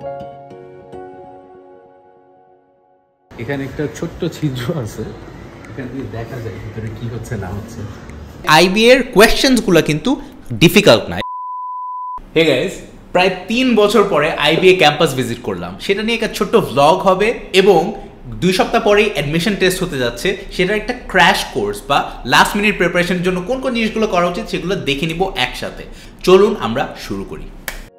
এখানে একটা ছোট্ট ছিদ্র আছে, এখান দিয়ে দেখা যায় ভিতরে কি হচ্ছে না হচ্ছে। আইবিএ এর কোয়েশ্চেন্সগুলো কিন্তু ডিফিকাল্ট না। হে গাইস, প্রায় 3 বছর পরে আইবিএ ক্যাম্পাস ভিজিট করলাম। সেটা নিয়ে একটা ছোট্ট ভ্লগ হবে এবং 2 সপ্তাহ পরেই অ্যাডমিশন টেস্ট হতে যাচ্ছে। সেটার একটা ক্র্যাশ কোর্স বা লাস্ট মিনিট প্রিপারেশনের জন্য কোন কোন জিনিসগুলো করা উচিত সেগুলো দেখে নিব একসাথে। চলুন আমরা শুরু করি।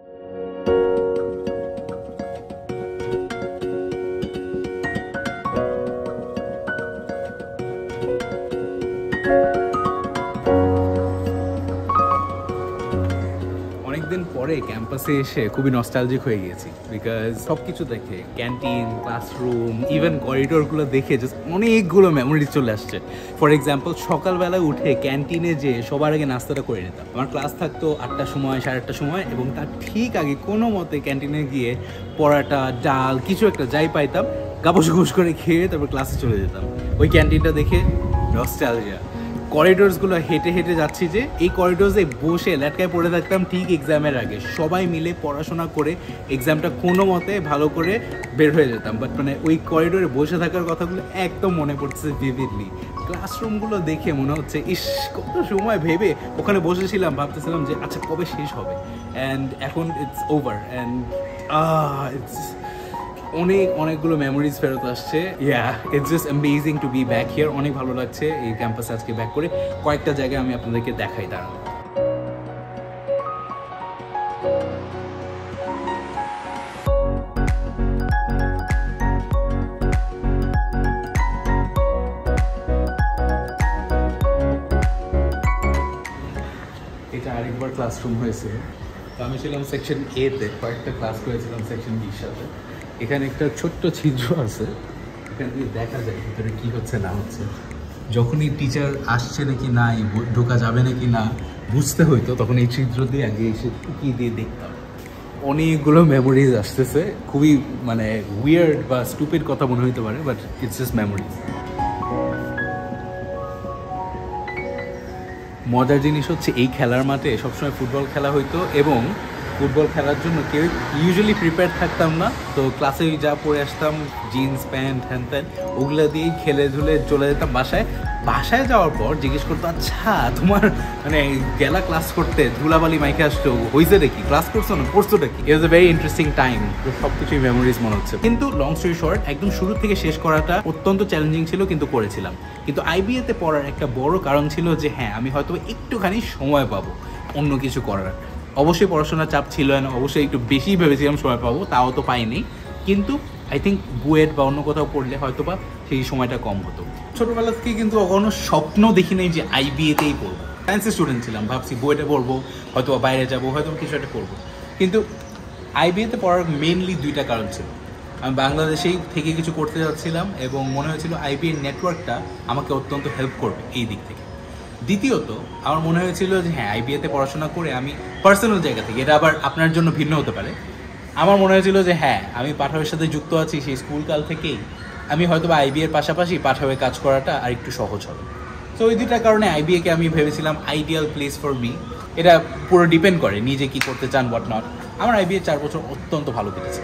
অনেকদিন পরে ক্যাম্পাসে এসে খুবই নস্টালজিক হয়ে গিয়েছি, বিকজ সব কিছু দেখে, ক্যান্টিন, ক্লাসরুম, ইভেন করিডোরগুলো দেখে জাস্ট অনেকগুলো মেমোরিজ চলে আসছে। ফর এক্সাম্পল, সকালবেলা উঠে ক্যান্টিনে যেয়ে সবার আগে নাস্তাটা করে নিতাম। আমার ক্লাস থাকতো 8টার সময়, 8:30টার সময়, এবং তার ঠিক আগে কোনো মতে ক্যান্টিনে গিয়ে পরাটা, ডাল, কিছু একটা যাই পাইতাম গাবস করে খেয়ে তারপর ক্লাসে চলে যেতাম। ওই ক্যান্টিনটা দেখে নস্টালজিয়া। করিডোরসগুলো হেঁটে হেঁটে যাচ্ছি যে এই করিডোরসে বসে ল্যাটকায় পড়ে থাকতাম ঠিক এক্সামের আগে, সবাই মিলে পড়াশোনা করে এক্সামটা কোনো মতে ভালো করে বের হয়ে যেতাম। বাট মানে ওই করিডোরে বসে থাকার কথাগুলো একদম মনে পড়ছে ভিভিডলি। ক্লাসরুমগুলো দেখে মনে হচ্ছে ইস, কত সময় ভেবে ওখানে বসেছিলাম, ভাবতেছিলাম যে আচ্ছা কবে শেষ হবে, অ্যান্ড এখন ইটস ওভার, অ্যান্ড ইটস অনেকগুলো মেমোরিজ ফেরত আসছে। It's just amazing to be back here. অনেক ভালো লাগছে এই ক্যাম্পাসে আজকে ব্যাক করে। কয়েকটা জায়গায় আমি আপনাদেরকে দেখাই দাঁড়ান। এটা আরেকবার ক্লাসরুম হয়েছে। তো আমি ছিলাম সেকশন এতে, কয়েকটা ক্লাস করেছিলাম সেকশন বির সাথে। এখানে একটা ছোট্ট ছিদ্র আছে, এখান দিয়ে দেখা যায় ভিতরে কী হচ্ছে না হচ্ছে। যখনই টিচার আসছে নাকি নাই, ঢোকা যাবে নাকি না বুঝতে হইতো, তখন এই ছিদ্র দিয়ে আগে এসে টুকি দিয়ে দেখতাম। অনেকগুলো মেমোরিজ আসতেছে, খুবই মানে উইয়ার্ড বা স্টুপিড কথা মনে হইতে পারে, বাট ইটস জাস্ট মেমোরিজ। মজার জিনিস হচ্ছে এই খেলার মাঠে সবসময় ফুটবল খেলা হইতো, এবং ফুটবল খেলার জন্য কেউ ইউজুয়ালি প্রিপেয়ার থাকতাম না। তো ক্লাসে যা পরে আসতাম, জিন্স প্যান্ট হ্যান ত্যান, ওগুলো দিয়েই খেলে ধুলে চলে যেতাম বাসায়। বাসায় যাওয়ার পর জিজ্ঞেস করতো, আচ্ছা তোমার মানে গেলা ক্লাস করতে, ধুলাবালি মাইকে আসতো, হয়েছে দেখি ক্লাস করছো না, পড়ছোটা কি? It was a very interesting time. তো সব কিছুই মেমোরিজ মনে হচ্ছে। কিন্তু লং স্টোরি শর্ট, একদম শুরু থেকে শেষ করাটা অত্যন্ত চ্যালেঞ্জিং ছিল, কিন্তু করেছিলাম। কিন্তু আইবিএতে পড়ার একটা বড় কারণ ছিল যে হ্যাঁ, আমি হয়তো একটুখানি সময় পাবো অন্য কিছু করার। অবশ্যই পড়াশোনার চাপ ছিল না, অবশ্যই একটু বেশি ভেবেছিলাম সময় পাবো, তাও তো পাইনি। কিন্তু আই থিঙ্ক বুয়েট বা অন্য কোথাও পড়লে হয়তো বা সেই সময়টা কম হতো। ছোটোবেলা থেকে কিন্তু কখনো স্বপ্ন দেখি নাই যে আইবিএতেই পড়বো। সায়েন্সের স্টুডেন্ট ছিলাম, ভাবছি বুয়েটে পড়বো, হয়তো বাইরে যাবো, হয়তো কিছু একটা করবো। কিন্তু আইবিএতে পড়ার মেনলি 2টা কারণ ছিল। আমি বাংলাদেশেই থেকে কিছু করতে যাচ্ছিলাম, এবং মনে হয়েছিল আইবিএর নেটওয়ার্কটা আমাকে অত্যন্ত হেল্প করবে এই দিক থেকে। দ্বিতীয়ত, আমার মনে হয়েছিল যে হ্যাঁ, আইবিএতে পড়াশোনা করে আমি পার্সোনাল জায়গা থেকে, এটা আবার আপনার জন্য ভিন্ন হতে পারে, আমার মনে হয়েছিল যে হ্যাঁ, আমি পাঠাওয়ের সাথে যুক্ত আছি সেই স্কুলকাল থেকেই, আমি হয়তো বা আইবিএর পাশাপাশি পাঠাওয়ে কাজ করাটা আর একটু সহজ হবে। তো ওই 2টা কারণে আইবিএকে আমি ভেবেছিলাম আইডিয়াল প্লেস ফর মি। এটা পুরো ডিপেন্ড করে নিজে কি করতে চান, হোয়াট নট। আমার আইবিএ 4 বছর অত্যন্ত ভালো কেটেছে।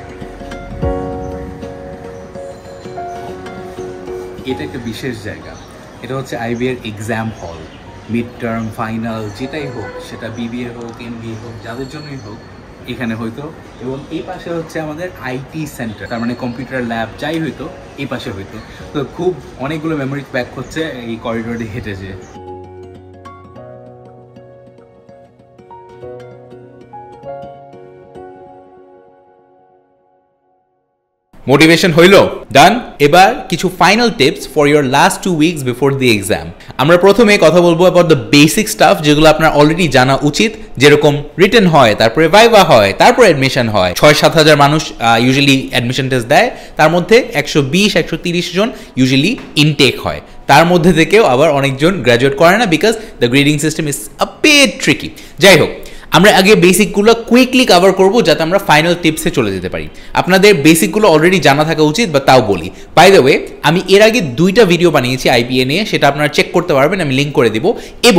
এটা একটা বিশেষ জায়গা। এটা হচ্ছে আইবিএর exam hall. Mid term, final যেটাই হোক, সেটা বিবিএ হোক, এমবিএ হোক, যাদের জন্যই হোক, এখানে হইতো। এবং এই পাশে হচ্ছে আমাদের আইটি সেন্টার, তার মানে কম্পিউটার ল্যাব, যাই হইতো এই পাশে হইতো। তো খুব অনেকগুলো মেমোরিজ ব্যাক হচ্ছে এই করিডোরে হেঁটে যেয়ে। মোটিভেশন হইল? ডান। এবার কিছু final tips for your last 2 weeks before the exam. আমরা প্রথমে কথা বলবো অ্যাবাউট দ্য বেসিক স্টাফ, যেগুলো আপনার অলরেডি জানা উচিত। যেরকম রিটেন হয়, তারপরে ভাইভা হয়, তারপরে অ্যাডমিশন হয়। 6-7 হাজার মানুষ ইউজুয়ালি অ্যাডমিশন টেস্ট দেয়, তার মধ্যে 120-130 জন ইউজুয়ালি ইনটেক হয়। তার মধ্যে থেকেও আবার অনেকজন গ্র্যাজুয়েট করে না, because the grading system is a bit tricky. যাই হোক, আমরা আগে বেসিকগুলো কুইকলি কভার করব, যাতে আমরা ফাইনাল টিপসে চলে যেতে পারি। আপনাদের বেসিকগুলো অলরেডি জানা থাকা উচিত, বা তাও বলি। বাই দ্য ওয়ে, আমি এর আগে 2টা ভিডিও বানিয়েছি আইবিএ নিয়ে, সেটা আপনারা চেক করতে পারবেন, আমি লিঙ্ক করে দিব। এবং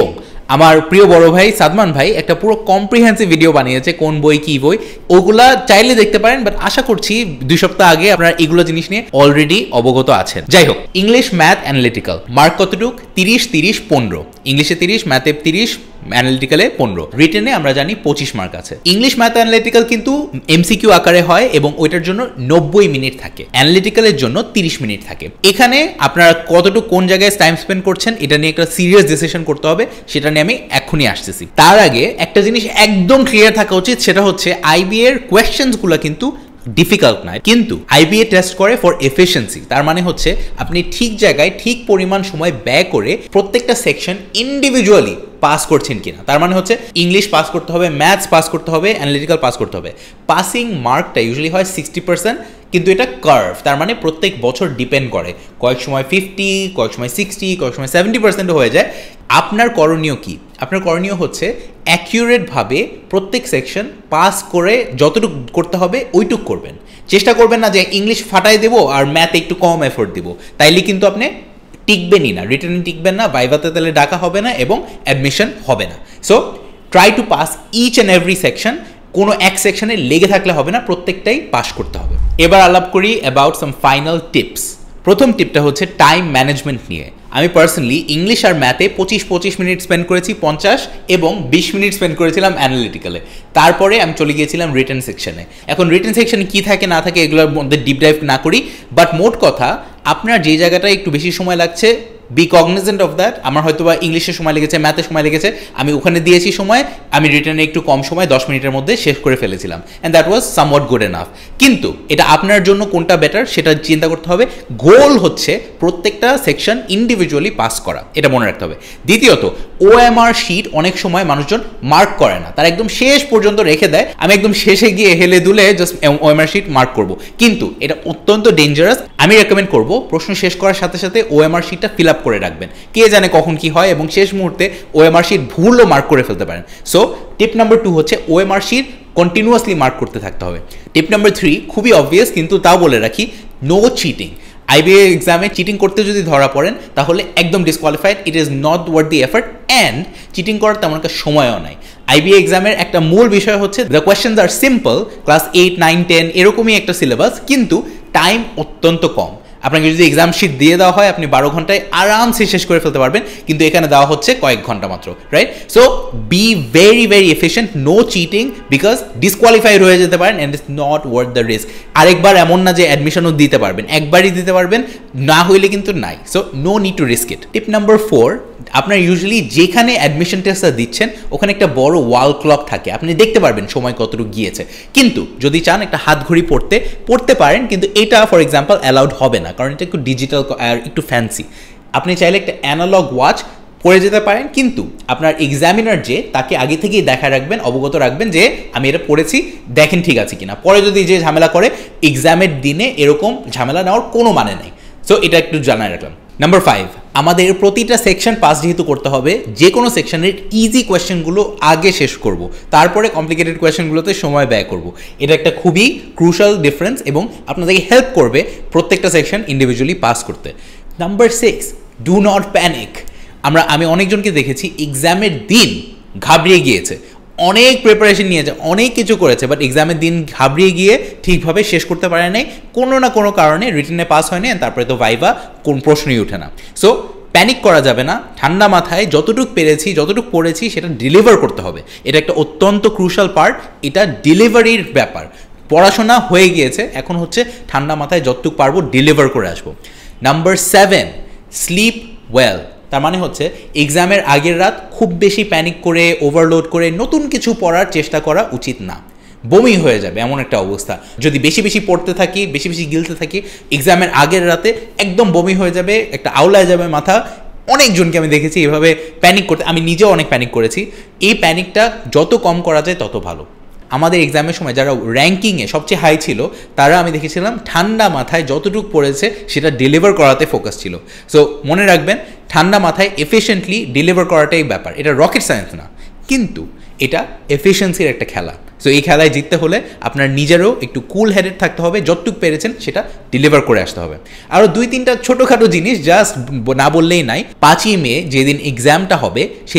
আমার প্রিয় বড় ভাই সাদমান ভাই একটা পুরো কম্প্রিহেন্সিভ ভিডিও বানিয়েছে, কোন বই কি বই, ওগুলা চাইলে দেখতে পারেন, বাট আশা করছি 2 সপ্তাহ আগে আপনারা এগুলো জিনিস নিয়ে অলরেডি অবগত আছেন। যাই হোক, ইংলিশ ম্যাথ অ্যানালিটিক্যাল মার্ক কতটুক? 30-30-15। ইংলিশে 30, ম্যাথে 30, অ্যানালিটিক্যালে 15, রিটেনে আমরা জানি 25 মার্ক আছে। ইংলিশ ম্যাথ অ্যানালিটিক্যাল কিন্তু এমসিকিউ আকারে হয় এবং ওইটার জন্য 90 মিনিট থাকে, অ্যানালিটিক্যালের জন্য 30 মিনিট থাকে। এখানে আপনারা কতটুকু কোন জায়গায় টাইম স্পেন্ড করছেন এটা নিয়ে একটা সিরিয়াস ডিসিশন করতে হবে, সেটা নিয়ে আমি এখনই আসতেছি। তার আগে একটা জিনিস একদম ক্লিয়ার থাকা উচিত, সেটা হচ্ছে আইবিএ এর কোয়েশ্চেন্সগুলো কিন্তু ডিফিকাল্ট নয়, কিন্তু আইবিএ টেস্ট করে ফর এফিসিয়েন্সি। তার মানে হচ্ছে আপনি ঠিক জায়গায় ঠিক পরিমাণ সময় ব্যয় করে প্রত্যেকটা সেকশন ইন্ডিভিজুয়ালি পাস করছেন কিনা। তার মানে হচ্ছে ইংলিশ পাস করতে হবে, ম্যাথস পাস করতে হবে, অ্যানালিটিক্যাল পাস করতে হবে। পাসিং মার্কটা ইউজুয়ালি হয় 60%, কিন্তু এটা কার্ভ, তার মানে প্রত্যেক বছর ডিপেন্ড করে, কয়েক সময় 50, কয়েক সময় 60, কয়েক সময় 70% হয়ে যায়। আপনার করণীয় কি? আপনার করণীয় হচ্ছে অ্যাকিউরেটভাবে প্রত্যেক সেকশন পাস করে যতটুকু করতে হবে ওইটুকু করবেন। চেষ্টা করবেন না যে ইংলিশ ফাটাই দেবো আর ম্যাথ একটু কম এফোর্ট দেবো, তাইলে কিন্তু আপনি টিকবেনই না, রিটার্নে টিকবেন না, ভাইভাতে তাহলে ডাকা হবে না এবং অ্যাডমিশন হবে না। So try to pass each and every section, কোনো এক সেকশনে লেগে থাকলে হবে না, প্রত্যেকটাই পাস করতে হবে। এবার আলাপ করি অ্যাবাউট সাম ফাইনাল টিপস। প্রথম টিপটা হচ্ছে টাইম ম্যানেজমেন্ট নিয়ে। আমি পার্সোনালি ইংলিশ আর ম্যাথে 25 মিনিট স্পেন্ড করেছি 50 এবং 20 মিনিট স্পেন্ড করেছিলাম অ্যানালিটিক্যালে। তারপরে আমি চলে গিয়েছিলাম রিটেন সেকশনে। এখন রিটেন সেকশনে কী থাকে না থাকে এগুলোর মধ্যে ডিপ ডাইভ না করি, বাট মোট কথা আপনার যে জায়গাটায় একটু বেশি সময় লাগছে বি কগনিজেন্ট অফ দ্যাট। আমার হয়তো বা ইংলিশে সময় লেগেছে, ম্যাথে সময় লেগেছে, আমি ওখানে দিয়েছি সময়, আমি রিটার্নে একটু কম সময় 10 মিনিটের মধ্যে শেষ করে ফেলেছিলাম, and that was somewhat good enough. কিন্তু এটা আপনার জন্য কোনটা বেটার সেটা চিন্তা করতে হবে। গোল হচ্ছে প্রত্যেকটা সেকশন ইন্ডিভিজুয়ালি পাস করা, এটা মনে রাখতে হবে। দ্বিতীয়ত, ওএমআর শিট অনেক সময় মানুষজন মার্ক করে না, তারা একদম শেষ পর্যন্ত রেখে দেয়, আমি একদম শেষে গিয়ে হেলে দুলে জাস্ট ওএমআর শিট মার্ক করব, কিন্তু এটা অত্যন্ত ডেঞ্জারাস। আমি রেকমেন্ড করব প্রশ্ন শেষ করার সাথে সাথে ওএমআর শিটটা ফিল আপ করে রাখবেন, কে জানে কখন কি হয় এবং শেষ মুহূর্তে ওএমআর শিট ভুলও মার্ক করে ফেলতে পারেন। সো টিপ নাম্বার 2 হচ্ছে ওএমআর শিট কন্টিনিউয়াসলি মার্ক করতে থাকতে হবে। টিপ নাম্বার 3 খুবই অবভিয়াস, কিন্তু তাও বলে রাখি, নো চিটিং। আইবিএ এক্সামে চিটিং করতে যদি ধরা পড়েন তাহলে একদম disqualified, it is not worth the effort, and cheating করার তেমন একটা সময়ও নাই। আইবিএ এক্সামের একটা মূল বিষয় হচ্ছে the questions are simple, class 8, 9, 10 এরকমই একটা সিলেবাস, কিন্তু টাইম অত্যন্ত কম। আপনাকে যদি এক্সাম শিট দিয়ে দেওয়া হয় আপনি 12 ঘন্টায় আরামসে শেষ করে ফেলতে পারবেন, কিন্তু এখানে দেওয়া হচ্ছে কয়েক ঘন্টা মাত্র, right? So be very very efficient, no cheating, because disqualified হয়ে যেতে পারেন and it's not worth the risk. আরেকবার এমন না যে অ্যাডমিশনও দিতে পারবেন, একবারই দিতে পারবেন, না হইলে কিন্তু নাই। So no need to risk it. Tip number 4, আপনার ইউজুয়ালি যেখানে অ্যাডমিশন টেস্টটা দিচ্ছেন ওখানে একটা বড় ওয়াল ক্লক থাকে, আপনি দেখতে পারবেন সময় কতটুকু গিয়েছে। কিন্তু যদি চান একটা হাত ঘড়ি পড়তে পারেন, কিন্তু এটা ফর এক্সাম্পল অ্যালাউড হবে না, কারণ এটা একটু ডিজিটাল আর একটু ফ্যান্সি। আপনি চাইলে একটা অ্যানালগ ওয়াচ পড়ে যেতে পারেন, কিন্তু আপনার এক্সামিনার যে তাকে আগে থেকেই দেখা রাখবেন, অবগত রাখবেন যে আমি এটা পড়েছি, দেখেন ঠিক আছে কিনা। পরে যদি যে ঝামেলা করে, এক্সামের দিনে এরকম ঝামেলা নেওয়ার কোনো মানে নেই। সো এটা একটু জানাই রাখলাম। নাম্বার 5, আমাদের প্রতিটা সেকশন পাস যেহেতু করতে হবে, যে কোনো সেকশনের ইজি কোয়েশ্চেনগুলো আগে শেষ করব, তারপরে কমপ্লিকেটেড কোয়েশ্চেনগুলোতে সময় ব্যয় করব। এটা একটা খুবই ক্রুশাল ডিফারেন্স এবং আপনাদেরকে হেল্প করবে প্রত্যেকটা সেকশন ইন্ডিভিজুয়ালি পাস করতে। Number 6, do not panic. আমি অনেকজনকে দেখেছি এক্সামের দিন ঘাবড়িয়ে গিয়েছে, অনেক প্রিপারেশন নিয়েছে, অনেক কিছু করেছে, বাট এক্সামের দিন ঘাবড়িয়ে গিয়ে ঠিকভাবে শেষ করতে পারে নাই, কোনো না কোনো কারণে রিটেনে পাস হয়নি, তারপরে তো ভাইভা কোন প্রশ্নই ওঠে না। সো প্যানিক করা যাবে না, ঠান্ডা মাথায় যতটুকু পেরেছি যতটুকু পড়েছি সেটা ডেলিভার করতে হবে। এটা একটা অত্যন্ত ক্রুশাল পার্ট, এটা ডেলিভারির ব্যাপার। পড়াশোনা হয়ে গিয়েছে, এখন হচ্ছে ঠান্ডা মাথায় যতটুকু পারবো ডেলিভার করে আসবো। Number 7, sleep well. তার মানে হচ্ছে এক্সামের আগের রাত খুব বেশি প্যানিক করে ওভারলোড করে নতুন কিছু পড়ার চেষ্টা করা উচিত না, বমি হয়ে যাবে এমন একটা অবস্থা। যদি বেশি বেশি পড়তে থাকি, বেশি বেশি গিলতে থাকি, এক্সামের আগের রাতে একদম বমি হয়ে যাবে, একটা আউলায় যাবে মাথা। অনেকজনকে আমি দেখেছি এভাবে প্যানিক করতে, আমি নিজেও অনেক প্যানিক করেছি। এই প্যানিকটা যত কম করা যায় তত ভালো। আমাদের এক্সামের সময় যারা র্যাঙ্কিংয়ে সবচেয়ে হাই ছিল তারা আমি দেখেছিলাম ঠান্ডা মাথায় যতটুকু পড়েছে সেটা ডেলিভার করাতে ফোকাস ছিল। সো মনে রাখবেন, ঠান্ডা মাথায় এফিশিয়েন্টলি ডেলিভার করাটাই ব্যাপার। এটা রকেট সায়েন্স না, কিন্তু এটা এফিশিয়েন্সির একটা খেলা। সো এই খেলায় জিততে হলে আপনার নিজেরও একটু কুল হেডেড থাকতে হবে, যতটুকু পেরেছেন সেটা ডেলিভার করে আসতে হবে। আরও 2-3টা ছোটোখাটো জিনিস জাস্ট না বললেই নাই। 5ই মে যেদিন এক্সামটা হবে সেদিন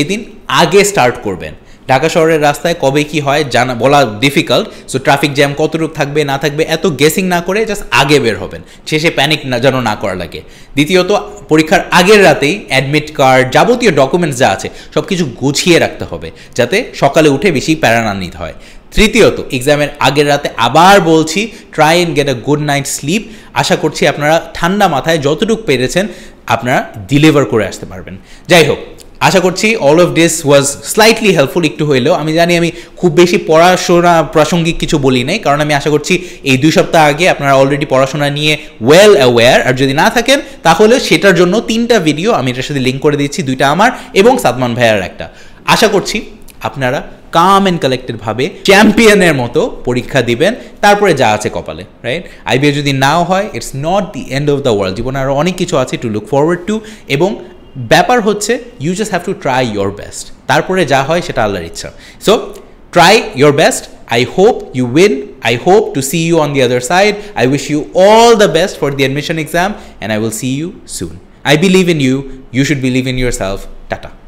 আগে স্টার্ট করবেন। ঢাকা শহরের রাস্তায় কবে কি হয় জানা বলা ডিফিকাল্ট, সো ট্রাফিক জ্যাম কতটুকু থাকবে না থাকবে এত গেসিং না করে জাস্ট আগে বের হবেন, শেষে প্যানিক না যেন না করা লাগে। দ্বিতীয়ত, পরীক্ষার আগের রাতেই অ্যাডমিট কার্ড যাবতীয় ডকুমেন্টস যা আছে সব কিছু গুছিয়ে রাখতে হবে যাতে সকালে উঠে বেশি প্যারা না নিতে হয়। তৃতীয়ত, এক্সামের আগের রাতে আবার বলছি, try and get a good night sleep. আশা করছি আপনারা ঠান্ডা মাথায় যতটুকু পেরেছেন আপনারা ডেলিভার করে আসতে পারবেন। যাই হোক, আশা করছি all of this was slightly helpful একটু হইলেও। আমি জানি আমি খুব বেশি পড়াশোনা প্রাসঙ্গিক কিছু বলি নাই, কারণ আমি আশা করছি এই 2 সপ্তাহ আগে আপনারা অলরেডি পড়াশোনা নিয়ে ওয়েল অ্যাওয়্যার, আর যদি না থাকেন তাহলে সেটার জন্য 3টা ভিডিও আমি এটার সাথে লিঙ্ক করে দিচ্ছি, 2টা আমার এবং সাদমান ভাইয়ার একটা। আশা করছি আপনারা কাম অ্যান্ড কালেক্টেড ভাবে চ্যাম্পিয়নের মতো পরীক্ষা দিবেন, তারপরে যা আছে কপালে, রাইট? আইবিএ যদি নাও হয়, it's not the end of the world. জীবনে আরও অনেক কিছু আছে টু লুক ফরওয়ার্ড টু, এবং ব্যাপার হচ্ছে you just have to try your best, তারপরে যা হয় সেটা আল্লাহর ইচ্ছা। So try your best, I hope you win, I hope to see you on the other side, I wish you all the best for the admission exam and I will see you soon. I believe in you, you should believe in yourself. Tata.